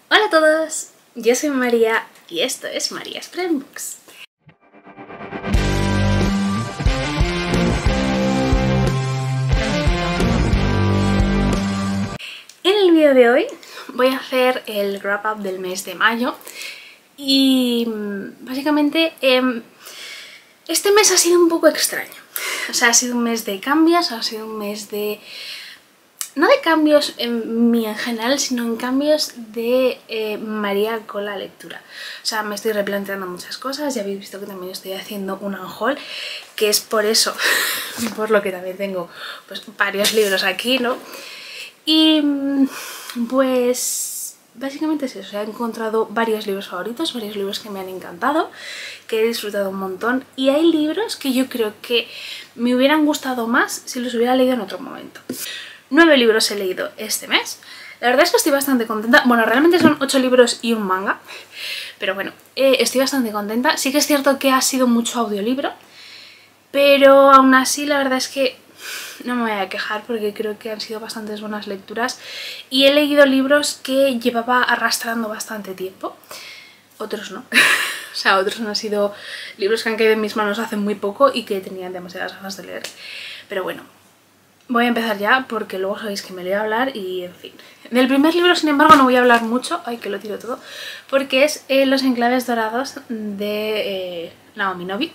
Hola a todos, yo soy María y esto es Maria's Friend Books. En el vídeo de hoy voy a hacer el wrap up del mes de mayo y básicamente este mes ha sido un poco extraño. O sea, ha sido un mes de cambios, ha sido un mes de... no de cambios en mí en general, sino en cambios de María con la lectura. O sea, me estoy replanteando muchas cosas, ya habéis visto que también estoy haciendo un unhaul, que es por eso, por lo que también tengo pues varios libros aquí, ¿no? Y pues básicamente es eso, he encontrado varios libros favoritos, varios libros que me han encantado, que he disfrutado un montón, y hay libros que yo creo que me hubieran gustado más si los hubiera leído en otro momento. 9 libros he leído este mes. La verdad es que estoy bastante contenta. Bueno, realmente son 8 libros y un manga, pero bueno, estoy bastante contenta. Sí que es cierto que ha sido mucho audiolibro, pero aún así la verdad es que no me voy a quejar porque creo que han sido bastantes buenas lecturas y he leído libros que llevaba arrastrando bastante tiempo. Otros no. O sea, otros han sido libros que han caído en mis manos hace muy poco y que tenían demasiadas ganas de leer. Pero bueno, voy a empezar ya porque luego sabéis que me le voy a hablar y en fin. Del primer libro, sin embargo, no voy a hablar mucho, ay que lo tiro todo, porque es Los enclaves dorados de Naomi Novik.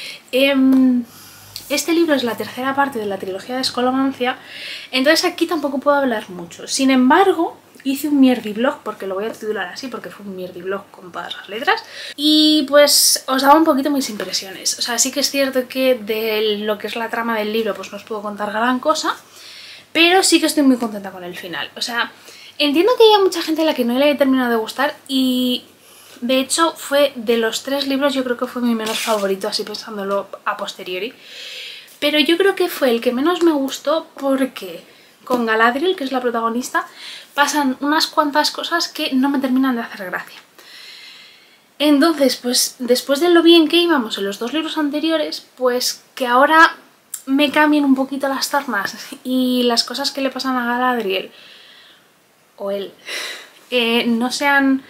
Este libro es la tercera parte de la trilogía de Scolomancia, entonces aquí tampoco puedo hablar mucho. Sin embargo, hice un mierdiblog, porque lo voy a titular así, porque fue un mierdiblog con todas las letras, y pues os daba un poquito mis impresiones. O sea, sí que es cierto que de lo que es la trama del libro pues no os puedo contar gran cosa, pero sí que estoy muy contenta con el final. O sea, entiendo que hay mucha gente a la que no le haya terminado de gustar y de hecho fue de los 3 libros, yo creo que fue mi menos favorito, así pensándolo a posteriori. Pero yo creo que fue el que menos me gustó porque con Galadriel, que es la protagonista, pasan unas cuantas cosas que no me terminan de hacer gracia. Entonces, pues después de lo bien que íbamos en los 2 libros anteriores, pues que ahora me cambien un poquito las tornas y las cosas que le pasan a Galadriel, o él, no sean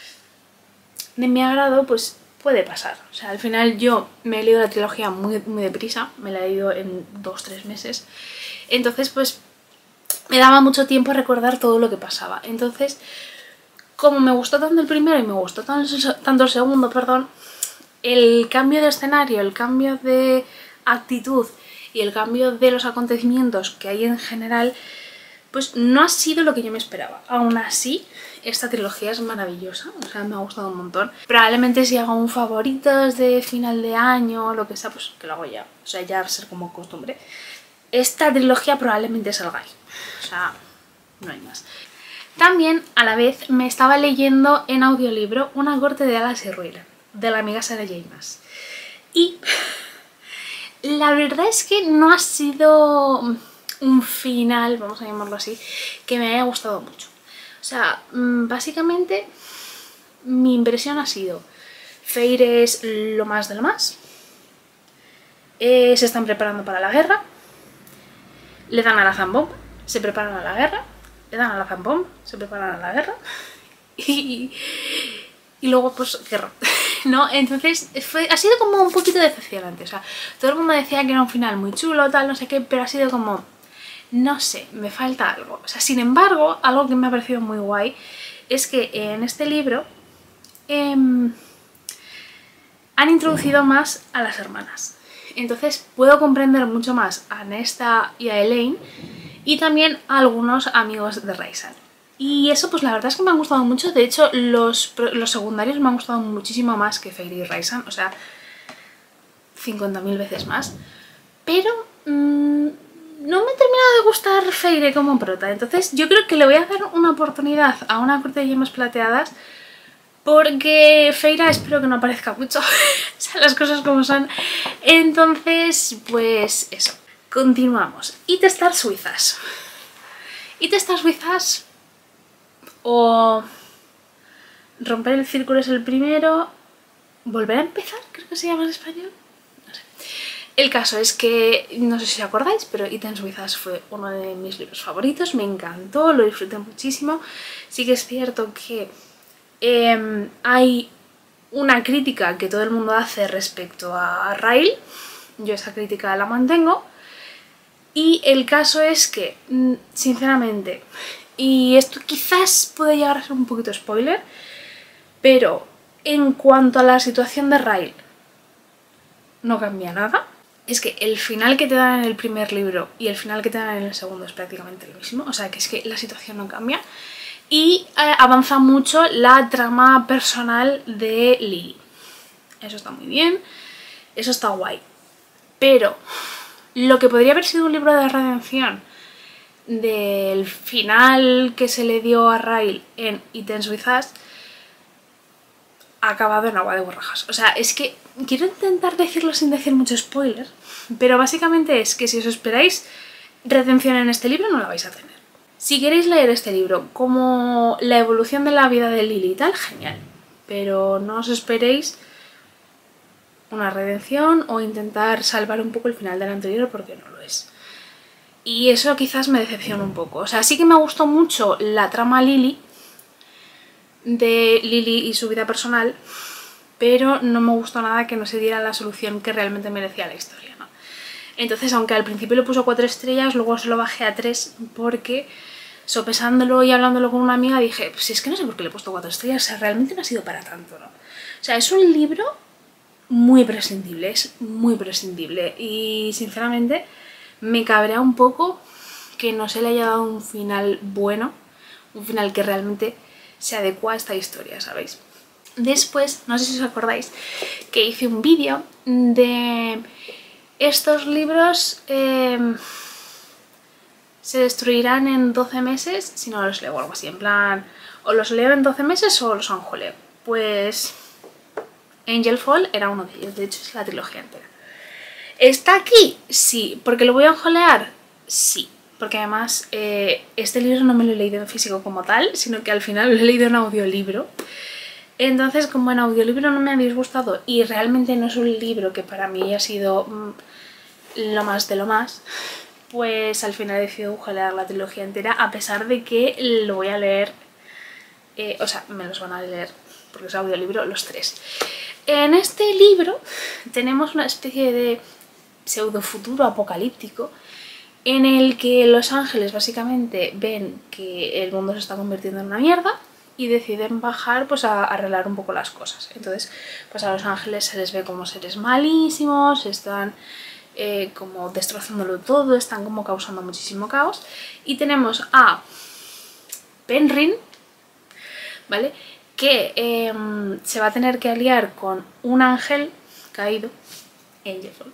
de mi agrado, pues puede pasar. O sea, al final yo me he leído la trilogía muy deprisa, me la he leído en 2-3 meses, entonces pues me daba mucho tiempo a recordar todo lo que pasaba. Entonces, como me gustó tanto el primero y me gustó tanto el segundo, perdón, el cambio de escenario, el cambio de actitud y el cambio de los acontecimientos que hay en general, pues no ha sido lo que yo me esperaba. Aún así, esta trilogía es maravillosa, o sea, me ha gustado un montón. Probablemente si hago un favoritos de final de año o lo que sea, pues que lo hago ya. O sea, ya va a ser como costumbre. Esta trilogía probablemente salga ahí. O sea, no hay más. También, a la vez, me estaba leyendo en audiolibro Una corte de Alas y Ruina, de la amiga Sarah J. Maas. Y la verdad es que no ha sido un final, vamos a llamarlo así, que me haya gustado mucho. O sea, básicamente mi impresión ha sido: Feyre es lo más de lo más, se están preparando para la guerra, le dan a la zambomba, se preparan a la guerra, le dan a la zambomba, se preparan a la guerra y luego pues guerra, ¿no? Entonces ha sido como un poquito decepcionante. O sea, todo el mundo decía que era un final muy chulo, tal, no sé qué, pero ha sido como... no sé, me falta algo. O sea, sin embargo, algo que me ha parecido muy guay es que en este libro han introducido más a las hermanas. Entonces puedo comprender mucho más a Nesta y a Elaine y también a algunos amigos de Raisan. Y eso pues la verdad es que me han gustado mucho. De hecho, los secundarios me han gustado muchísimo más que Feyre y Raisan. O sea, 50.000 veces más. Pero... no me ha terminado de gustar Feyre como prota, entonces yo creo que le voy a dar una oportunidad a Una corte de yemas plateadas, porque Feyre espero que no aparezca mucho, o sea, las cosas como son. Entonces, pues eso. Continuamos. Y testar suizas. Y testar suizas o romper el círculo es el primero, volver a empezar, creo que se llama en español. El caso es que, no sé si os acordáis, pero Ítems Suizas fue uno de mis libros favoritos, me encantó, lo disfruté muchísimo. Sí que es cierto que hay una crítica que todo el mundo hace respecto a Rail. Yo esa crítica la mantengo. Y el caso es que, sinceramente, y esto quizás puede llegar a ser un poquito spoiler, pero en cuanto a la situación de Rail, no cambia nada. Es que el final que te dan en el primer libro y el final que te dan en el segundo es prácticamente lo mismo. O sea, que es que la situación no cambia. Y avanza mucho la trama personal de Lily. Eso está muy bien, eso está guay. Pero lo que podría haber sido un libro de redención del final que se le dio a Rail en It Ends With Us ha acabado en agua de borrajas. O sea, es que quiero intentar decirlo sin decir mucho spoiler, pero básicamente es que si os esperáis redención en este libro no la vais a tener. Si queréis leer este libro como la evolución de la vida de Lily y tal, genial, pero no os esperéis una redención o intentar salvar un poco el final del anterior porque no lo es. Y eso quizás me decepciona un poco. O sea, sí que me gustó mucho la trama de Lily y su vida personal, pero no me gustó nada que no se diera la solución que realmente merecía la historia, ¿no? Entonces, aunque al principio le puso 4 estrellas, luego se lo bajé a 3 porque, sopesándolo y hablándolo con una amiga, dije, pues es que no sé por qué le he puesto 4 estrellas, o sea, realmente no ha sido para tanto, ¿no? O sea, es un libro muy prescindible, es muy prescindible y sinceramente me cabrea un poco que no se le haya dado un final bueno, un final que realmente se adecua a esta historia, ¿sabéis? Después, no sé si os acordáis, que hice un vídeo de estos libros se destruirán en 12 meses si no los leo o algo así, en plan, o los leo en 12 meses o los anjoleo. Pues Angelfall era uno de ellos, de hecho es la trilogía entera. ¿Está aquí? Sí. ¿Porque lo voy a anjolear? Sí. Porque además este libro no me lo he leído en físico como tal, sino que al final lo he leído en audiolibro. Entonces, como en audiolibro no me ha disgustado y realmente no es un libro que para mí haya sido lo más de lo más, pues al final he decidido anjolear la trilogía entera, a pesar de que lo voy a leer, o sea, me los van a leer, porque es audiolibro, los 3. En este libro tenemos una especie de pseudo futuro apocalíptico en el que los ángeles básicamente ven que el mundo se está convirtiendo en una mierda y deciden bajar pues a arreglar un poco las cosas. Entonces pues a los ángeles se les ve como seres malísimos, están como destrozándolo todo, están como causando muchísimo caos. Y tenemos a Penryn, ¿vale?, que se va a tener que aliar con un ángel caído, Angelfall,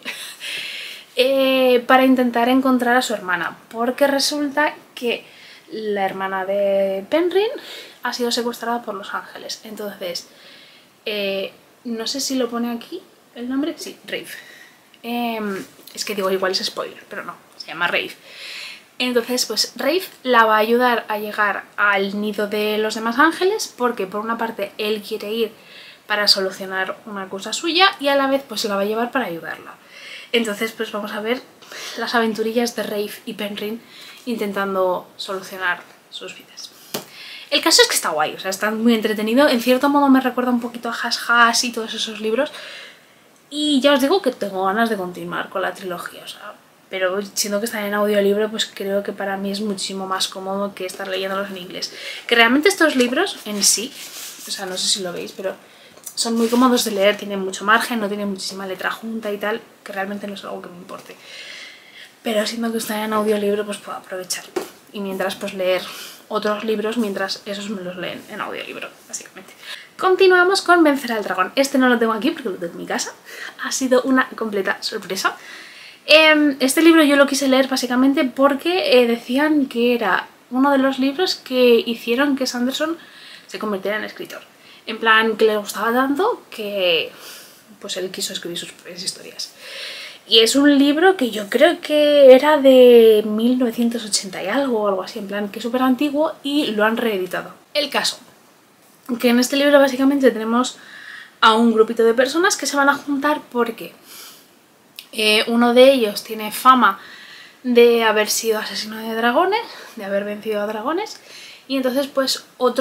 para intentar encontrar a su hermana, porque resulta que la hermana de Penryn ha sido secuestrada por los ángeles. Entonces, no sé si lo pone aquí el nombre, sí, Rafe. Es que digo, igual es spoiler, pero no, se llama Rafe. Entonces, pues Rafe la va a ayudar a llegar al nido de los demás ángeles porque por una parte él quiere ir para solucionar una cosa suya y a la vez pues la va a llevar para ayudarla. Entonces pues vamos a ver las aventurillas de Rafe y Penryn intentando solucionar sus vidas. El caso es que está guay, o sea, está muy entretenido. En cierto modo me recuerda un poquito a Hush Hush y todos esos libros. Y ya os digo que tengo ganas de continuar con la trilogía, o sea, pero siendo que están en audiolibro, pues creo que para mí es muchísimo más cómodo que estar leyéndolos en inglés. Que realmente estos libros en sí, o sea, no sé si lo veis, pero son muy cómodos de leer, tienen mucho margen, no tienen muchísima letra junta y tal, que realmente no es algo que me importe. Pero siendo que están en audiolibro, pues puedo aprovechar. Y mientras pues leer otros libros, mientras esos me los leen en audiolibro, básicamente. Continuamos con Vencer al Dragón. Este no lo tengo aquí porque lo tengo en mi casa. Ha sido una completa sorpresa. Este libro yo lo quise leer básicamente porque decían que era uno de los libros que hicieron que Sanderson se convirtiera en escritor. En plan, que le gustaba tanto que pues él quiso escribir sus propias historias. Y es un libro que yo creo que era de 1980 y algo o algo así, en plan que es súper antiguo y lo han reeditado. El caso, que en este libro básicamente tenemos a un grupito de personas que se van a juntar porque uno de ellos tiene fama de haber sido asesino de dragones, de haber vencido a dragones, y entonces pues otro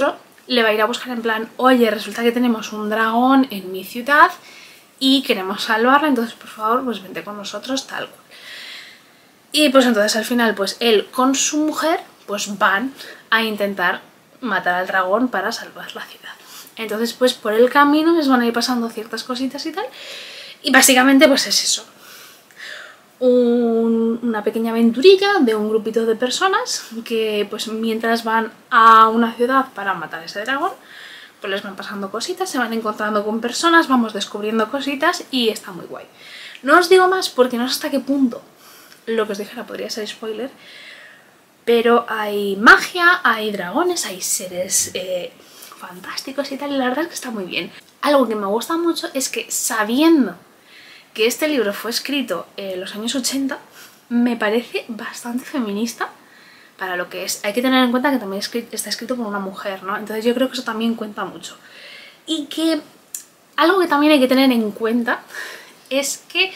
le va a ir a buscar en plan, oye, resulta que tenemos un dragón en mi ciudad y queremos salvarla, entonces por favor pues vente con nosotros, tal cual. Y pues entonces al final pues él con su mujer pues van a intentar matar al dragón para salvar la ciudad. Entonces pues por el camino les van a ir pasando ciertas cositas y tal, y básicamente pues es eso. Una pequeña aventurilla de un grupito de personas que pues mientras van a una ciudad para matar a ese dragón, pues les van pasando cositas, se van encontrando con personas, vamos descubriendo cositas y está muy guay. No os digo más porque no sé hasta qué punto lo que os dijera podría ser spoiler, pero hay magia, hay dragones, hay seres fantásticos y tal, y la verdad es que está muy bien. Algo que me gusta mucho es que sabiendo que este libro fue escrito en los años 80, me parece bastante feminista para lo que es. Hay que tener en cuenta que también está escrito por una mujer, ¿no? Entonces yo creo que eso también cuenta mucho. Y que algo que también hay que tener en cuenta es que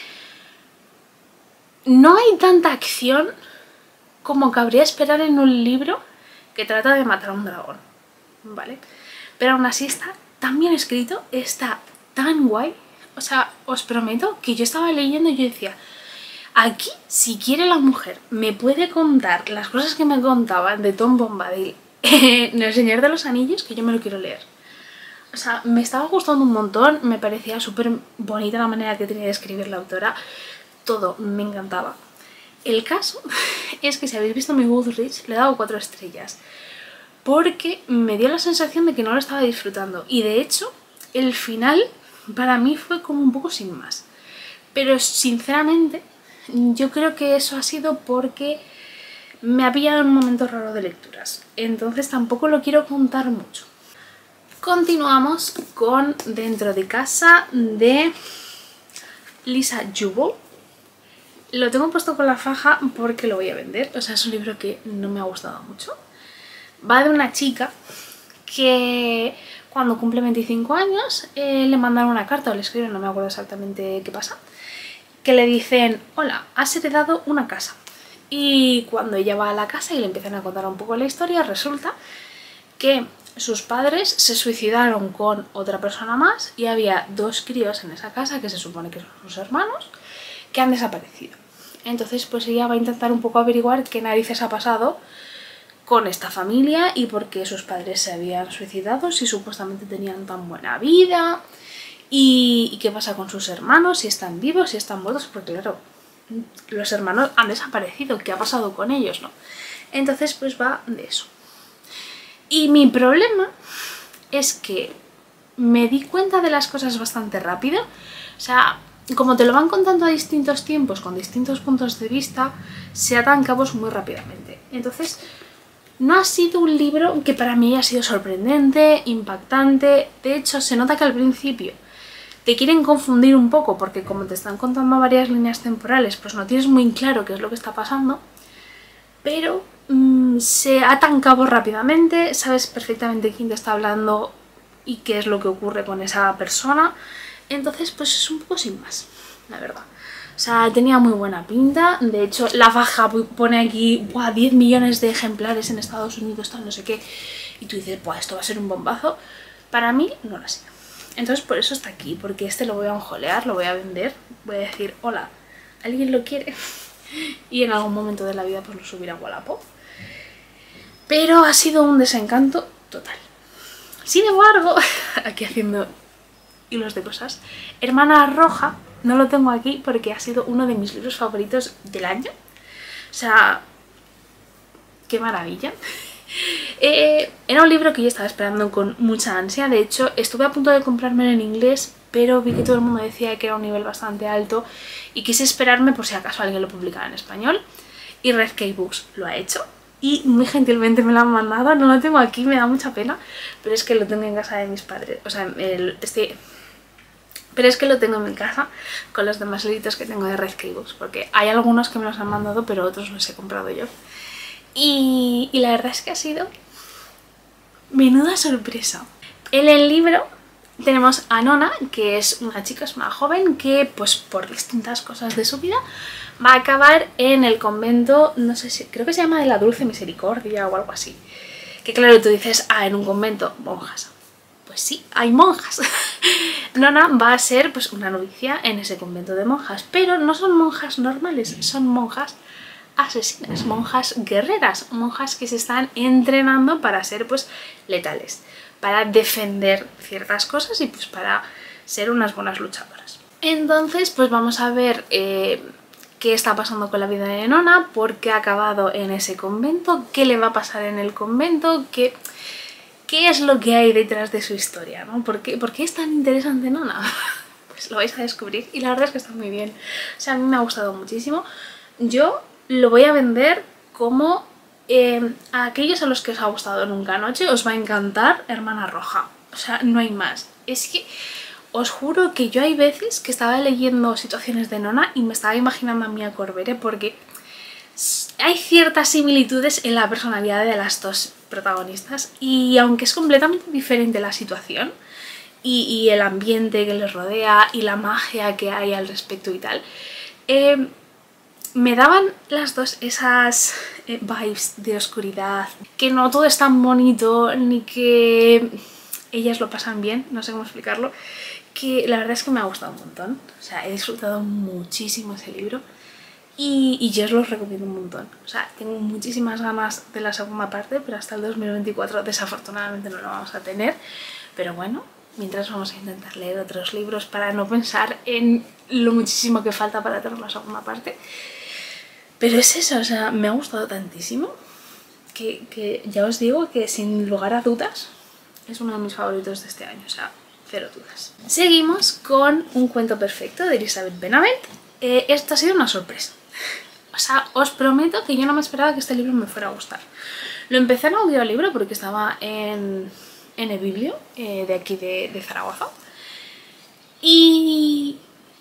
no hay tanta acción como cabría esperar en un libro que trata de matar a un dragón, ¿vale? Pero aún así está tan bien escrito, está tan guay. O sea, os prometo que yo estaba leyendo y yo decía, aquí si quiere la mujer me puede contar las cosas que me contaban de Tom Bombadil en El Señor de los Anillos, que yo me lo quiero leer. O sea, me estaba gustando un montón, me parecía súper bonita la manera que tenía de escribir la autora, todo me encantaba. El caso es que si habéis visto mi Goodreads le he dado 4 estrellas porque me dio la sensación de que no lo estaba disfrutando, y de hecho el final para mí fue como un poco sin más. Pero sinceramente yo creo que eso ha sido porque me ha pillado en un momento raro de lecturas, entonces tampoco lo quiero contar mucho. Continuamos con Dentro de casa de Lisa Jubel. Lo tengo puesto con la faja porque lo voy a vender, o sea, es un libro que no me ha gustado mucho. Va de una chica que cuando cumple 25 años le mandan una carta o le escriben, no me acuerdo exactamente qué pasa, que le dicen, hola, has heredado una casa. Y cuando ella va a la casa y le empiezan a contar un poco la historia, resulta que sus padres se suicidaron con otra persona más y había 2 críos en esa casa que se supone que son sus hermanos, que han desaparecido. Entonces pues ella va a intentar un poco averiguar qué narices ha pasado con esta familia y por qué sus padres se habían suicidado, si supuestamente tenían tan buena vida, y qué pasa con sus hermanos, si están vivos, si están muertos, porque claro, los hermanos han desaparecido, ¿qué ha pasado con ellos, no? Entonces pues va de eso. Y mi problema es que me di cuenta de las cosas bastante rápido, o sea, como te lo van contando a distintos tiempos, con distintos puntos de vista, se atan cabos muy rápidamente. Entonces no ha sido un libro que para mí ha sido sorprendente, impactante. De hecho, se nota que al principio te quieren confundir un poco porque como te están contando varias líneas temporales, pues no tienes muy claro qué es lo que está pasando. Pero se atan cabos rápidamente, sabes perfectamente quién te está hablando y qué es lo que ocurre con esa persona. Entonces, pues es un poco sin más, la verdad. O sea, tenía muy buena pinta. De hecho, la faja pone aquí 10 millones de ejemplares en Estados Unidos, tal, no sé qué. Y tú dices, esto va a ser un bombazo. Para mí no lo ha sido. Entonces por eso está aquí, porque este lo voy a enjolear, lo voy a vender. Voy a decir, hola, ¿alguien lo quiere? Y en algún momento de la vida pues lo subiré a Wallapop. Pero ha sido un desencanto total. Sin embargo, aquí haciendo hilos de cosas, Hermana Roja no lo tengo aquí porque ha sido uno de mis libros favoritos del año. O sea, qué maravilla. Era un libro que yo estaba esperando con mucha ansia. De hecho, estuve a punto de comprármelo en inglés, pero vi que todo el mundo decía que era un nivel bastante alto y quise esperarme por si acaso alguien lo publicara en español. Y Red Key Books lo ha hecho y muy gentilmente me lo han mandado. No lo tengo aquí, me da mucha pena, pero es que lo tengo en casa de mis padres. O sea, pero es que lo tengo en mi casa con los demás libritos que tengo de Red Key Books, porque hay algunos que me los han mandado, pero otros los he comprado yo. Y la verdad es que ha sido menuda sorpresa. En el libro tenemos a Nona, que es una chica, es una joven que pues por distintas cosas de su vida va a acabar en el convento, no sé si, creo que se llama de la Dulce Misericordia o algo así, Que claro, tú dices, ah, en un convento, monjas. Pues sí, hay monjas. Nona va a ser pues una novicia en ese convento de monjas, pero no son monjas normales, son monjas asesinas, monjas guerreras, monjas que se están entrenando para ser pues letales, para defender ciertas cosas y pues para ser unas buenas luchadoras. Entonces pues vamos a ver qué está pasando con la vida de Nona, por qué ha acabado en ese convento, qué le va a pasar en el convento, qué es lo que hay detrás de su historia, ¿no? ¿Por qué es tan interesante Nona? Pues lo vais a descubrir y la verdad es que está muy bien. O sea, a mí me ha gustado muchísimo. Yo lo voy a vender como a aquellos a los que os ha gustado Nunca Noche os va a encantar Hermana Roja. O sea, no hay más. Es que os juro que yo hay veces que estaba leyendo situaciones de Nona y me estaba imaginando a Mia Corbere porque hay ciertas similitudes en la personalidad de las dos protagonistas y aunque es completamente diferente la situación y el ambiente que les rodea y la magia que hay al respecto y tal, me daban las dos esas vibes de oscuridad, que no todo es tan bonito ni que ellas lo pasan bien, no sé cómo explicarlo, que la verdad es que me ha gustado un montón. O sea, he disfrutado muchísimo ese libro y yo os lo recomiendo un montón. O sea, tengo muchísimas ganas de la segunda parte, pero hasta el 2024 desafortunadamente no lo vamos a tener, pero bueno, mientras vamos a intentar leer otros libros para no pensar en lo muchísimo que falta para tener la segunda parte. Pero es eso, o sea, me ha gustado tantísimo que ya os digo que sin lugar a dudas es uno de mis favoritos de este año, o sea, cero dudas. Seguimos con Un cuento perfecto de Elizabeth Benavent. Esto ha sido una sorpresa. O sea, os prometo que yo no me esperaba que este libro me fuera a gustar. Lo empecé en audiolibro porque estaba en el biblio de aquí de Zaragoza. Y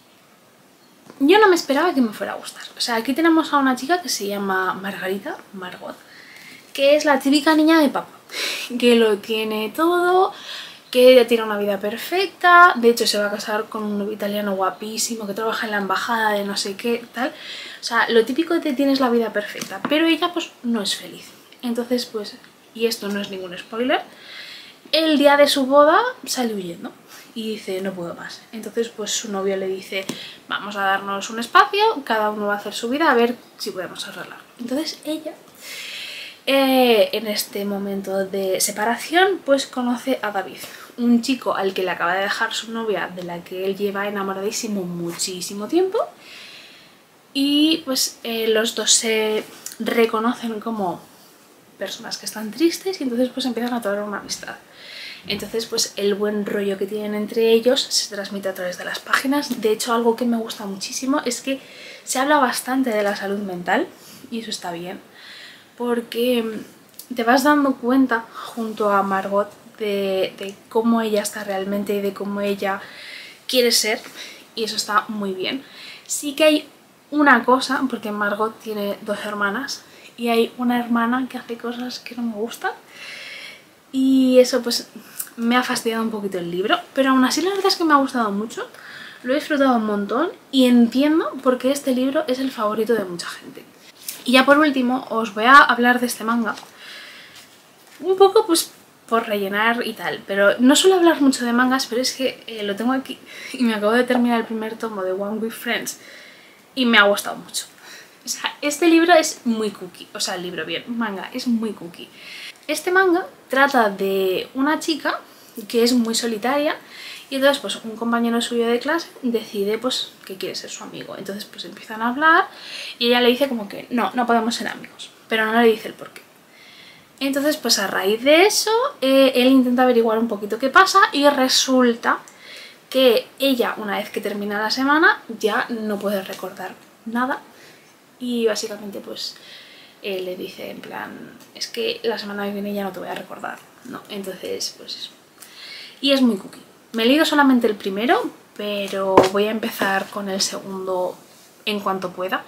yo no me esperaba que me fuera a gustar. O sea, aquí tenemos a una chica que se llama Margot, que es la típica niña de papá, que lo tiene todo, que ella tiene una vida perfecta, de hecho se va a casar con un novio italiano guapísimo, que trabaja en la embajada de no sé qué, tal. O sea, lo típico de tienes la vida perfecta, pero ella pues no es feliz. Entonces pues, y esto no es ningún spoiler, el día de su boda sale huyendo y dice no puedo más. Entonces pues su novio le dice vamos a darnos un espacio, cada uno va a hacer su vida a ver si podemos arreglar. Entonces ella en este momento de separación pues conoce a David, un chico al que le acaba de dejar su novia, de la que él lleva enamoradísimo muchísimo tiempo, y pues los dos se reconocen como personas que están tristes y entonces pues empiezan a tener una amistad. Entonces pues el buen rollo que tienen entre ellos se transmite a través de las páginas. De hecho, algo que me gusta muchísimo es que se habla bastante de la salud mental y eso está bien, porque te vas dando cuenta junto a Margot de cómo ella está realmente y de cómo ella quiere ser, y eso está muy bien. Sí que hay una cosa, porque Margot tiene dos hermanas y hay una hermana que hace cosas que no me gustan y eso pues me ha fastidiado un poquito el libro, pero aún así la verdad es que me ha gustado mucho, lo he disfrutado un montón y entiendo por qué este libro es el favorito de mucha gente. Y ya por último os voy a hablar de este manga, un poco pues por rellenar y tal, pero no suelo hablar mucho de mangas, pero es que lo tengo aquí y me acabo de terminar el primer tomo de One with Friends y me ha gustado mucho. O sea, este libro es muy cookie, o sea, el libro bien, manga es muy cookie. Este manga trata de una chica que es muy solitaria y entonces pues un compañero suyo de clase decide pues que quiere ser su amigo. Entonces pues empiezan a hablar y ella le dice como que no podemos ser amigos, pero no le dice el porqué. Entonces pues a raíz de eso él intenta averiguar un poquito qué pasa y resulta que ella, una vez que termina la semana, ya no puede recordar nada y básicamente pues él le dice en plan, es que la semana que viene ya no te voy a recordar, ¿no? Entonces pues eso. Y es muy cookie. Me he leído solamente el primero, pero voy a empezar con el segundo en cuanto pueda.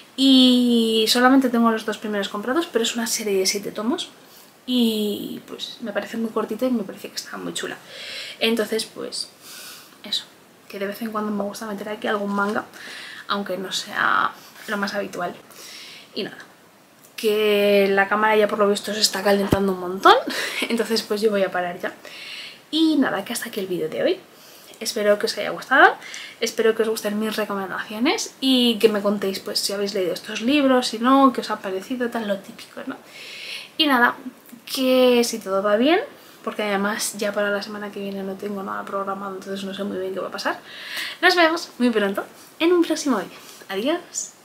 Y solamente tengo los dos primeros comprados, pero es una serie de 7 tomos. Y pues me parece muy cortita y me parece que está muy chula. Entonces pues eso, que de vez en cuando me gusta meter aquí algún manga, aunque no sea lo más habitual. Y nada, que la cámara ya por lo visto se está calentando un montón, entonces pues yo voy a parar ya. Y nada, que hasta aquí el vídeo de hoy. Espero que os haya gustado, espero que os gusten mis recomendaciones y que me contéis pues si habéis leído estos libros, si no, qué os ha parecido, tan lo típico, ¿no? Y nada, que si todo va bien, porque además ya para la semana que viene no tengo nada programado, entonces no sé muy bien qué va a pasar. Nos vemos muy pronto en un próximo vídeo. Adiós.